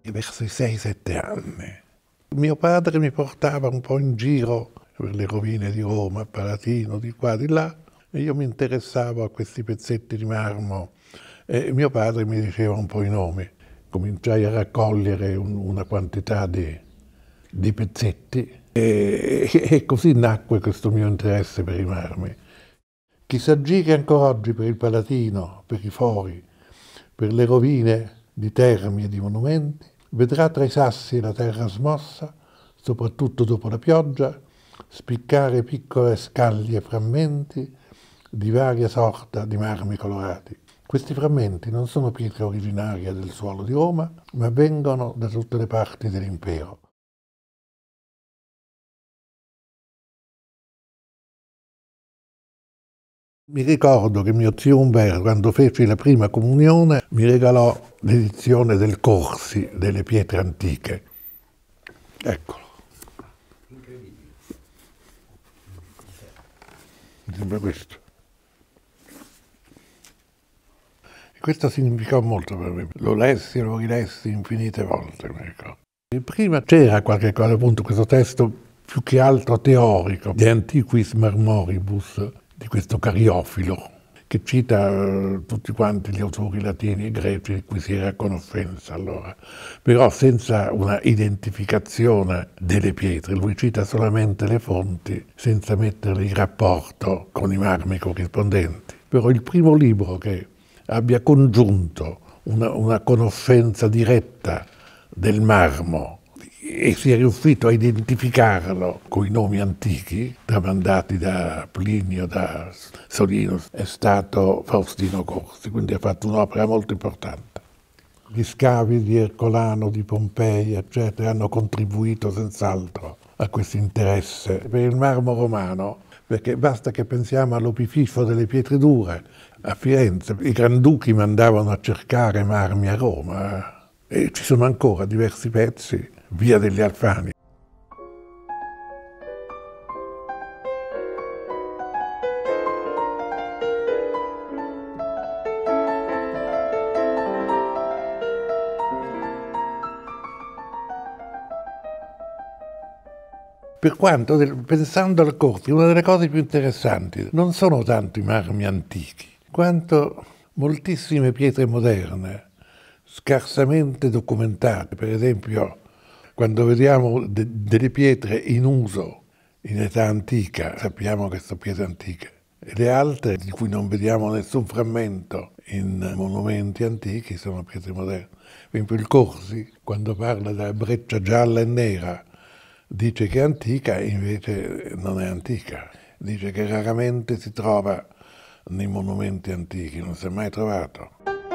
verso i 6-7 anni. Mio padre mi portava un po' in giro per le rovine di Roma, Palatino, di qua, di là, e io mi interessavo a questi pezzetti di marmo e mio padre mi diceva un po' i nomi. Cominciai a raccogliere una quantità di pezzetti e così nacque questo mio interesse per i marmi. Chi si aggiri ancora oggi per il Palatino, per i fori, per le rovine di termi e di monumenti, vedrà tra i sassi e la terra smossa, soprattutto dopo la pioggia, spiccare piccole scaglie e frammenti di varia sorta di marmi colorati. Questi frammenti non sono pietre originarie del suolo di Roma, ma vengono da tutte le parti dell'impero. Mi ricordo che mio zio Umberto, quando feci la prima comunione, mi regalò l'edizione del Corsi delle pietre antiche. Eccolo. Incredibile. Mi sembra questo. E questo significò molto per me. Lo lessi e lo rilessi infinite volte, mi ricordo. E prima c'era qualche cosa, appunto, questo testo più che altro teorico, De Antiquis Marmoribus, di questo Cariofilo, che cita tutti quanti gli autori latini e greci di cui si era a conoscenza allora, però senza una identificazione delle pietre. Lui cita solamente le fonti senza metterle in rapporto con i marmi corrispondenti. Però il primo libro che abbia congiunto una conoscenza diretta del marmo e si è riuscito a identificarlo con i nomi antichi tramandati da Plinio, da Solino, è stato Faustino Corsi, quindi ha fatto un'opera molto importante. Gli scavi di Ercolano, di Pompei, eccetera, hanno contribuito senz'altro a questo interesse per il marmo romano, perché basta che pensiamo all'opificio delle pietre dure a Firenze. I granduchi mandavano a cercare marmi a Roma e ci sono ancora diversi pezzi, via degli Alfani. Per quanto, pensando al Corsi, una delle cose più interessanti non sono tanto i marmi antichi, quanto moltissime pietre moderne, scarsamente documentate. Per esempio, quando vediamo delle pietre in uso in età antica, sappiamo che sono pietre antiche, e le altre, di cui non vediamo nessun frammento in monumenti antichi, sono pietre moderne. Per esempio il Corsi, quando parla della breccia gialla e nera, dice che è antica, invece non è antica. Dice che raramente si trova nei monumenti antichi, non si è mai trovato.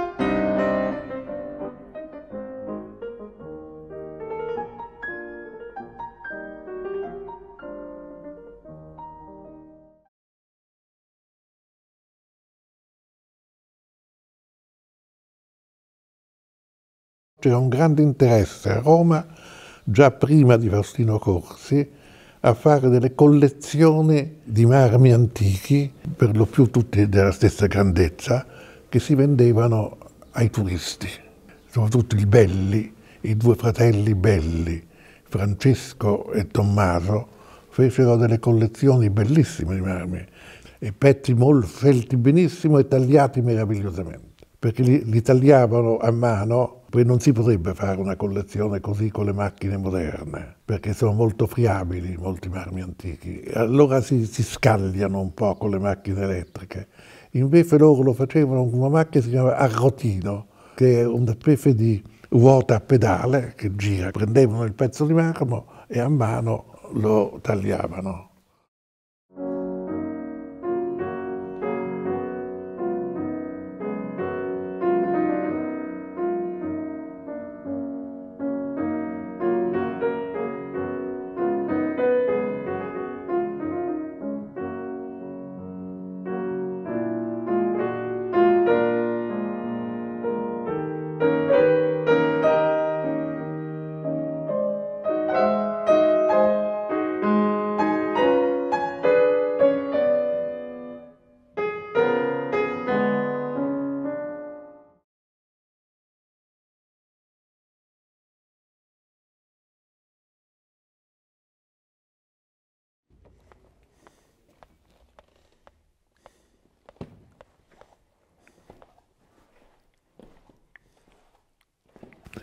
C'era un grande interesse a Roma, già prima di Faustino Corsi, a fare delle collezioni di marmi antichi, per lo più tutti della stessa grandezza, che si vendevano ai turisti, soprattutto i Belli, i due fratelli Belli, Francesco e Tommaso, fecero delle collezioni bellissime di marmi, e pezzi scelti benissimo e tagliati meravigliosamente, perché li tagliavano a mano. Poi non si potrebbe fare una collezione così con le macchine moderne, perché sono molto friabili molti marmi antichi. Allora si scagliano un po' con le macchine elettriche. Invece loro lo facevano con una macchina che si chiama arrotino, che è una specie di ruota a pedale che gira. Prendevano il pezzo di marmo e a mano lo tagliavano.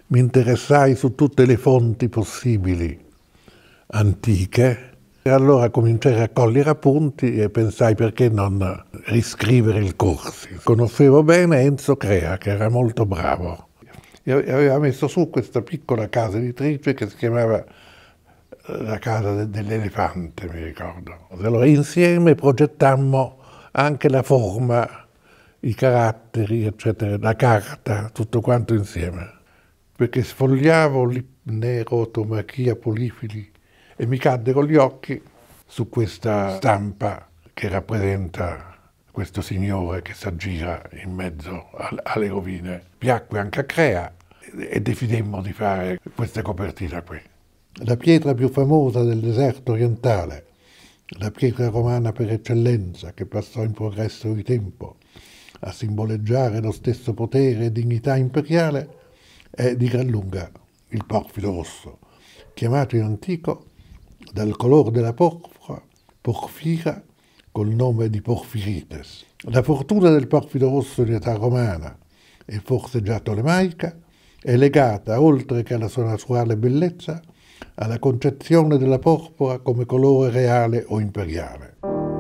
mi interessai su tutte le fonti possibili antiche e allora cominciai a raccogliere appunti e pensai perché non riscrivere il corso. Conoscevo bene Enzo Crea, che era molto bravo, e aveva messo su questa piccola casa editrice che si chiamava la casa dell'elefante, mi ricordo. Allora insieme progettammo anche la forma, i caratteri, eccetera, la carta, tutto quanto insieme. Perché sfogliavo nero, tomachia, polifili e mi cadde con gli occhi su questa stampa che rappresenta questo signore che si aggira in mezzo alle rovine. Piacque anche a Crea e decidemmo di fare questa copertina qui. La pietra più famosa del deserto orientale, la pietra romana per eccellenza che passò in progresso di tempo a simboleggiare lo stesso potere e dignità imperiale, è di gran lunga il porfido rosso, chiamato in antico dal colore della porpora, porfira, col nome di Porfirites. La fortuna del porfido rosso in età romana e forse già tolemaica è legata, oltre che alla sua naturale bellezza, alla concezione della porpora come colore reale o imperiale.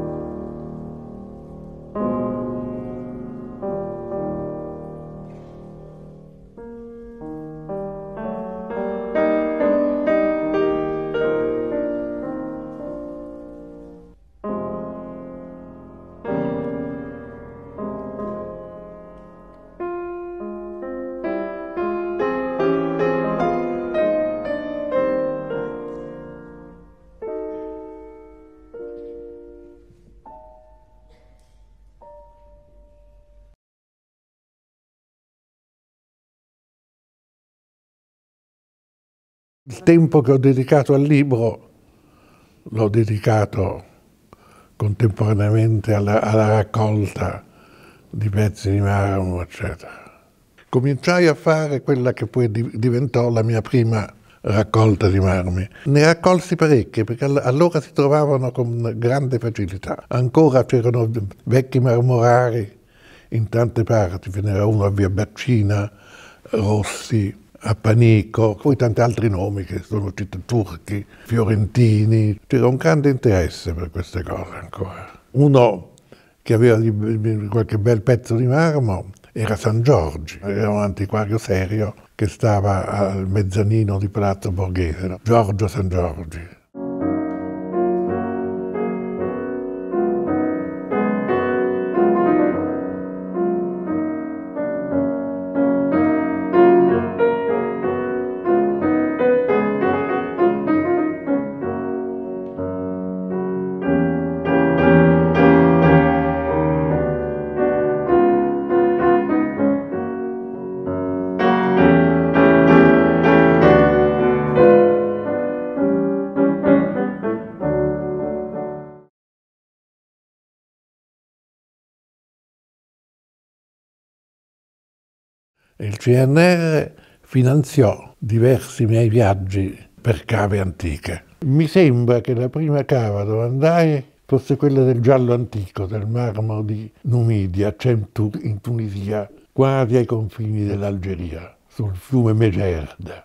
Il tempo che ho dedicato al libro l'ho dedicato contemporaneamente alla raccolta di pezzi di marmo, eccetera. Cominciai a fare quella che poi diventò la mia prima raccolta di marmi. Ne raccolsi parecchie perché allora si trovavano con grande facilità. Ancora c'erano vecchi marmorari in tante parti, ve n'era uno a Via Baccina, Rossi, a Panico, poi tanti altri nomi che sono turchi, fiorentini. C'era un grande interesse per queste cose ancora. Uno che aveva qualche bel pezzo di marmo era San Giorgi, era un antiquario serio che stava al mezzanino di Palazzo Borghese, Giorgio San Giorgi. Il CNR finanziò diversi miei viaggi per cave antiche. Mi sembra che la prima cava dove andai fosse quella del giallo antico, del marmo di Numidia, Cemtur, in Tunisia, quasi ai confini dell'Algeria, sul fiume Megerd.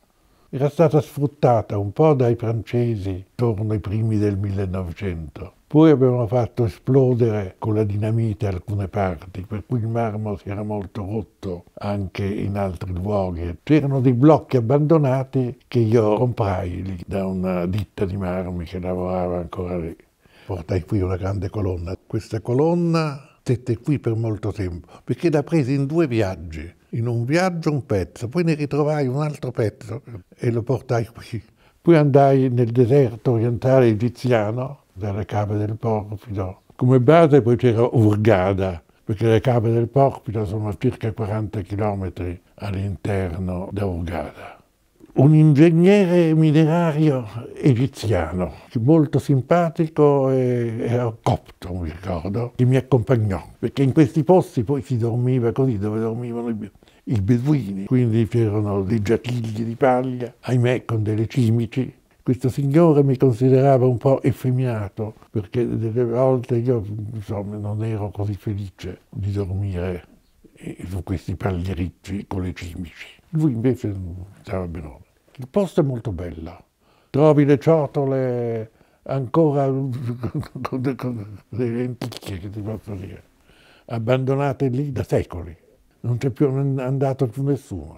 Era stata sfruttata un po' dai francesi intorno ai primi del 1900. Poi avevano fatto esplodere con la dinamite alcune parti, per cui il marmo si era molto rotto anche in altri luoghi. C'erano dei blocchi abbandonati che io comprai lì da una ditta di marmi che lavorava ancora lì. Portai qui una grande colonna. Questa colonna stette qui per molto tempo, perché la presi in 2 viaggi. In un viaggio un pezzo, poi ne ritrovai un altro pezzo e lo portai qui. Poi andai nel deserto orientale egiziano, dalle cave del Porfido. Come base poi c'era Hurghada, perché le cave del Porfido sono a circa 40 chilometri all'interno da Hurghada. Un ingegnere minerario egiziano, molto simpatico, era copto, mi ricordo, che mi accompagnò, perché in questi posti poi si dormiva così, dove dormivano i beduini, quindi c'erano dei giatigli di paglia, ahimè con delle cimici. Questo signore mi considerava un po' effeminato, perché delle volte io insomma, non ero così felice di dormire su questi pagliericci con le cimici. Lui invece stava benone. Il posto è molto bello. Trovi le ciotole ancora con le lenticchie, che ti posso dire, abbandonate lì da secoli. Non c'è più andato più nessuno.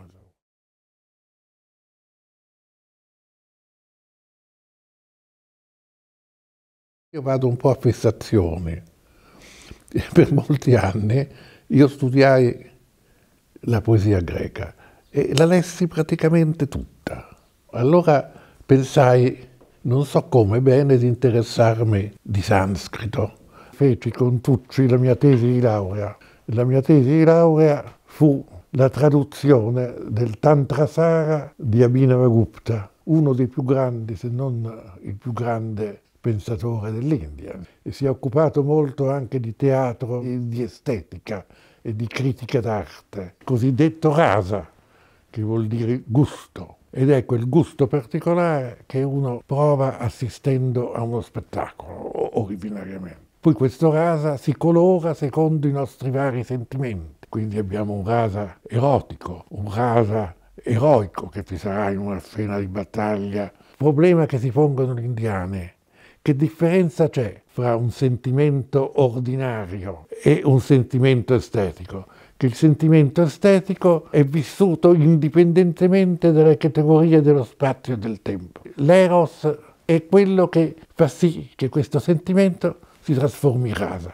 Io vado un po' a fissazioni. Per molti anni io studiai la poesia greca e la lessi praticamente tutta. Allora pensai, non so come bene, di interessarmi di sanscrito. Feci con Tucci la mia tesi di laurea. La mia tesi di laurea fu la traduzione del Tantrasara di Abhinavagupta, uno dei più grandi, se non il più grande pensatore dell'India. E si è occupato molto anche di teatro e di estetica e di critica d'arte, cosiddetto rasa, che vuol dire gusto. Ed è quel gusto particolare che uno prova assistendo a uno spettacolo, originariamente. Poi questo rasa si colora secondo i nostri vari sentimenti. Quindi abbiamo un rasa erotico, un rasa eroico che ci sarà in una scena di battaglia. Problema che si pongono gli indiani. Che differenza c'è fra un sentimento ordinario e un sentimento estetico? Che il sentimento estetico è vissuto indipendentemente dalle categorie dello spazio e del tempo. L'eros è quello che fa sì che questo sentimento si trasformi in rasa.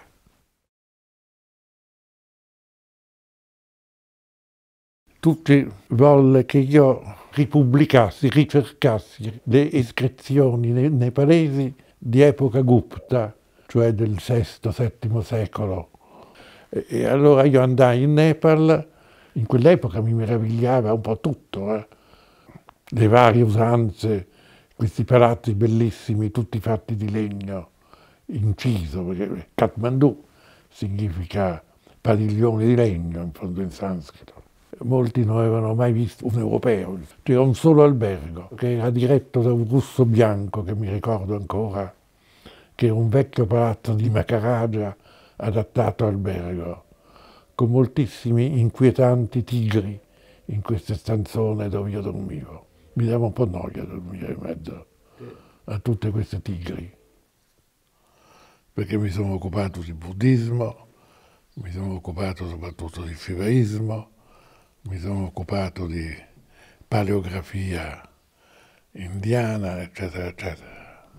Tutti volle che io ripubblicassi, ricercassi le iscrizioni nepalesi di epoca Gupta, cioè del VI-VII secolo. E allora io andai in Nepal, in quell'epoca mi meravigliava un po' tutto, le varie usanze, questi palazzi bellissimi, tutti fatti di legno, inciso, perché Kathmandu significa padiglione di legno, in fondo in sanscrito. Molti non avevano mai visto un europeo, c'era un solo albergo che era diretto da un russo bianco che mi ricordo ancora, che era un vecchio palazzo di Makaraja adattato albergo, con moltissimi inquietanti tigri in queste stanzone dove io dormivo. Mi dava un po' noia dormire in mezzo a tutte queste tigri, perché mi sono occupato di buddismo, mi sono occupato soprattutto di shivaismo, mi sono occupato di paleografia indiana, eccetera, eccetera.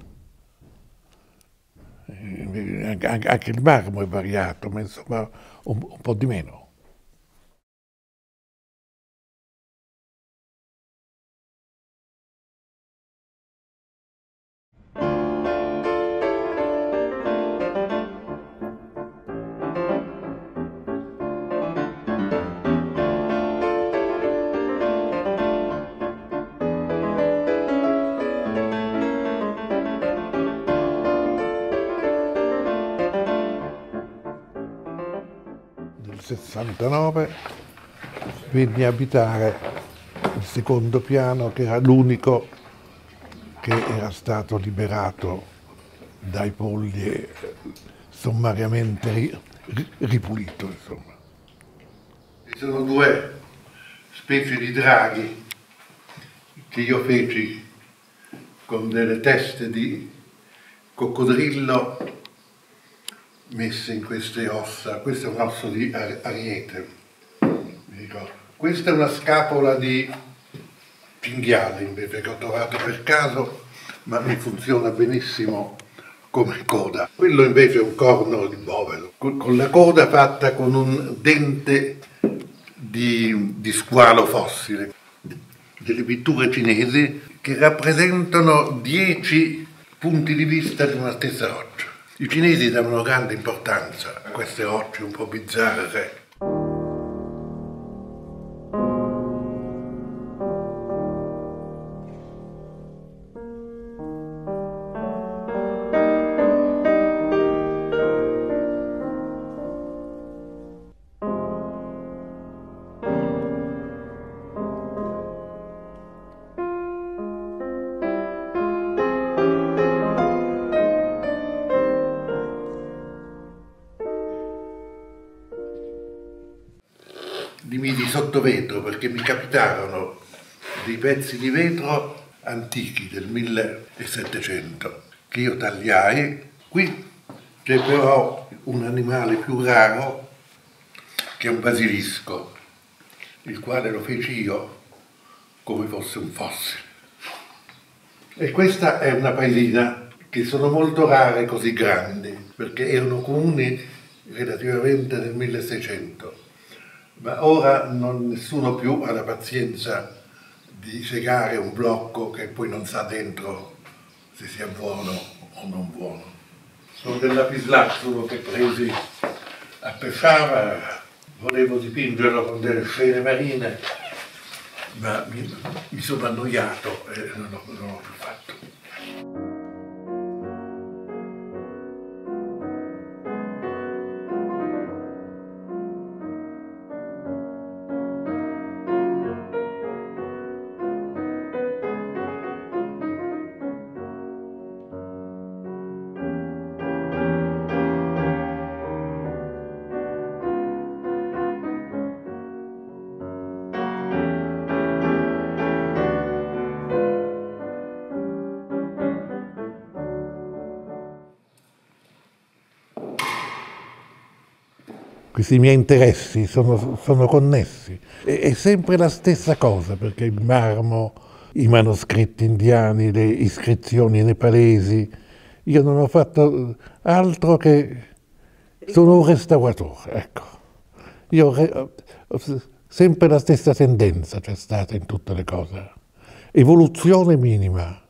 Anche il marmo è variato, ma insomma un po' di meno. Nel 69 venni a abitare il secondo piano, che era l'unico che era stato liberato dai polli e sommariamente ripulito, insomma. Ci sono due specie di draghi che io feci con delle teste di coccodrillo messe in queste ossa. Questo è un osso di ariete, mi ricordo. Questa è una scapola di cinghiale invece che ho trovato per caso, ma mi funziona benissimo come coda. Quello invece è un corno di bovero, con la coda fatta con un dente di squalo fossile. Delle pitture cinesi che rappresentano 10 punti di vista di una stessa roccia. I cinesi davano grande importanza a queste rocce un po' bizzarre. sottovetro, perché mi capitarono dei pezzi di vetro antichi del 1700 che io tagliai. Qui c'è però un animale più raro, che è un basilisco, il quale lo feci io come fosse un fossile. E questa è una paesina, che sono molto rare così grandi, perché erano comuni relativamente nel 1600, ma ora nessuno più ha la pazienza di segare un blocco che poi non sa dentro se sia buono o non buono. Sono del lapislazzulo che presi a Pescara, volevo dipingerlo con delle scene marine, ma mi sono annoiato e non l'ho più fatto. Questi miei interessi sono connessi. È sempre la stessa cosa, perché il marmo, i manoscritti indiani, le iscrizioni nepalesi, io non ho fatto altro che sono un restauratore, ecco. Sempre la stessa tendenza c'è stata in tutte le cose. Evoluzione minima.